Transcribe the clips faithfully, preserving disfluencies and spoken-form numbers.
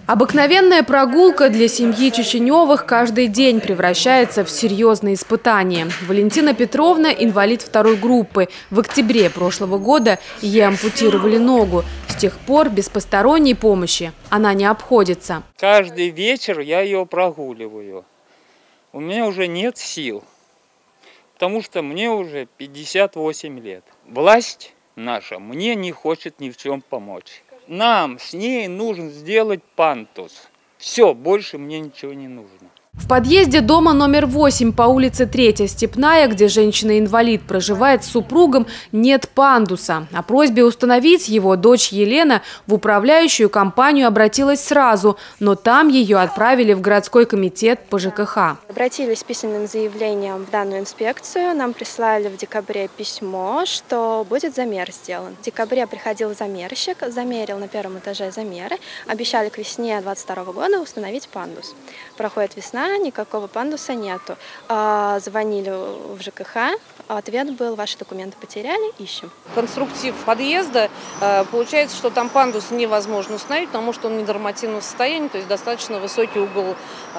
Обыкновенная прогулка для семьи Чеченевых каждый день превращается в серьезное испытание. Валентина Петровна – инвалид второй группы. В октябре прошлого года ей ампутировали ногу. С тех пор без посторонней помощи она не обходится. Каждый вечер я ее прогуливаю. У меня уже нет сил, потому что мне уже пятьдесят восемь лет. Власть наша мне не хочет ни в чем помочь. Нам с ней нужно сделать пандус. Все, больше мне ничего не нужно. В подъезде дома номер восемь по улице Третья Степная, где женщина-инвалид проживает с супругом, нет пандуса. О просьбе установить его дочь Елена в управляющую компанию обратилась сразу, но там ее отправили в городской комитет по ЖКХ. Обратились с письменным заявлением в данную инспекцию. Нам прислали в декабре письмо, что будет замер сделан. В декабре приходил замерщик, замерил на первом этаже замеры. Обещали к весне двадцать второго года установить пандус. Проходит весна. Никакого пандуса нету. А, звонили в ЖКХ, ответ был: ваши документы потеряли, ищем. Конструктив подъезда, получается, что там пандус невозможно установить, потому что он в ненормативном состоянии, то есть достаточно высокий угол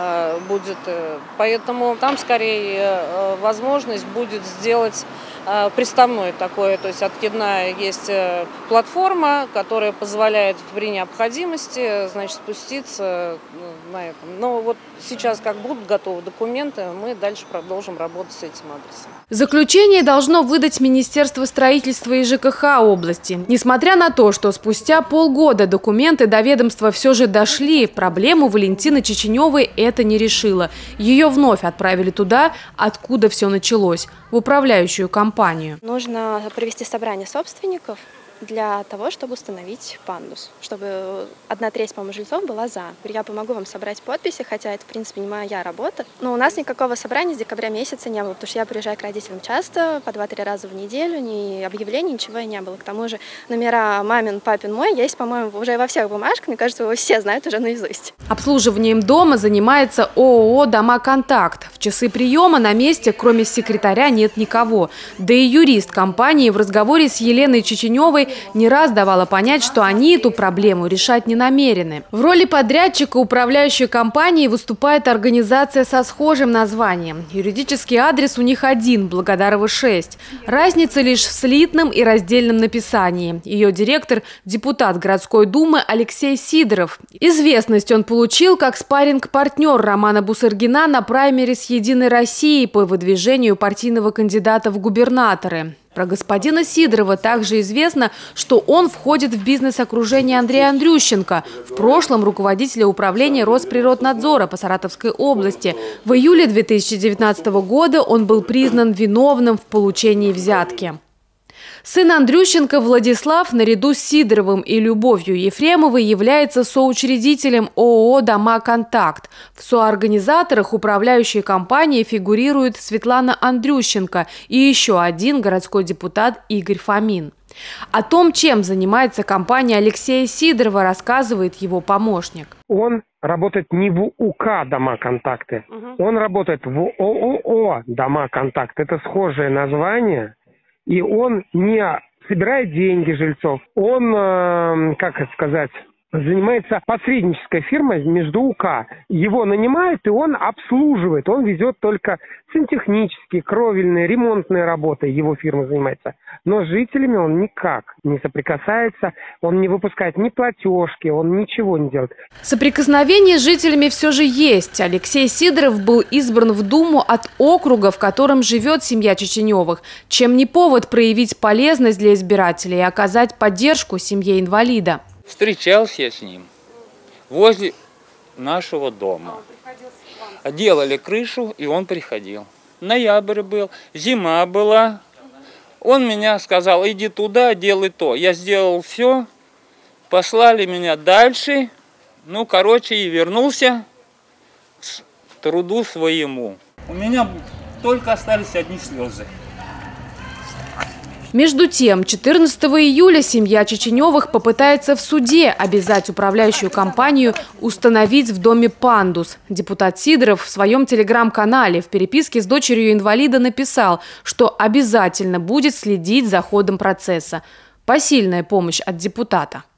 будет. Поэтому там скорее возможность будет сделать приставное такое, то есть откидная есть платформа, которая позволяет при необходимости, значит, спуститься на этом. Но вот сейчас, как будут готовы документы, мы дальше продолжим работать с этим адресом. Заключение должно выдать Министерство строительства и ЖКХ области. Несмотря на то, что спустя полгода документы до ведомства все же дошли, проблему Валентины Чеченевой это не решило. Ее вновь отправили туда, откуда все началось, в управляющую компанию. Нужно провести собрание собственников для того, чтобы установить пандус, чтобы одна треть, по-моему, жильцов была за. Я помогу вам собрать подписи, хотя это, в принципе, не моя работа. Но у нас никакого собрания с декабря месяца не было, потому что я приезжаю к родителям часто, по два-три раза в неделю, ни объявлений, ничего и не было. К тому же номера мамин, папин, мой есть, по-моему, уже во всех бумажках, мне кажется, его все знают уже наизусть. Обслуживанием дома занимается ООО «Дома Контакт». В часы приема на месте, кроме секретаря, нет никого. Да и юрист компании в разговоре с Еленой Чеченевой не раз давала понять, что они эту проблему решать не намерены. В роли подрядчика управляющей компании выступает организация со схожим названием. Юридический адрес у них один – Благодарова шесть. Разница лишь в слитном и раздельном написании. Ее директор – депутат городской думы Алексей Сидоров. Известность он получил как спарринг-партнер Романа Бусыргина на праймерис «Единой России» по выдвижению партийного кандидата в губернаторы. Про господина Сидорова также известно, что он входит в бизнес-окружение Андрея Андрющенко, в прошлом руководителя управления Росприроднадзора по Саратовской области. В июле две тысячи девятнадцатого года он был признан виновным в получении взятки. Сын Андрющенко Владислав наряду с Сидоровым и Любовью Ефремовой является соучредителем ООО «Дома Контакт». В соорганизаторах управляющей компании фигурирует Светлана Андрющенко и еще один городской депутат Игорь Фомин. О том, чем занимается компания Алексея Сидорова, рассказывает его помощник. Он работает не в УК «Дома Контакты», угу. Он работает в ООО «Дома Контакты». Это схожее название. И он не собирает деньги жильцов, он, э, как это сказать, занимается посреднической фирмой между УК. Его нанимают, и он обслуживает. Он везет только сантехнические, кровельные, ремонтные работы. Его фирма занимается. Но с жителями он никак не соприкасается. Он не выпускает ни платежки, он ничего не делает. Соприкосновение с жителями все же есть. Алексей Сидоров был избран в Думу от округа, в котором живет семья Чеченевых. Чем не повод проявить полезность для избирателей и оказать поддержку семье инвалида. Встречался я с ним возле нашего дома. Делали крышу, и он приходил. Ноябрь был, зима была. Он меня сказал: иди туда, делай то. Я сделал все, послали меня дальше. Ну, короче, и вернулся к труду своему. У меня только остались одни слезы. Между тем, четырнадцатого июля семья Чеченевых попытается в суде обязать управляющую компанию установить в доме пандус. Депутат Сидоров в своем телеграм-канале в переписке с дочерью инвалида написал, что обязательно будет следить за ходом процесса. Посильная помощь от депутата.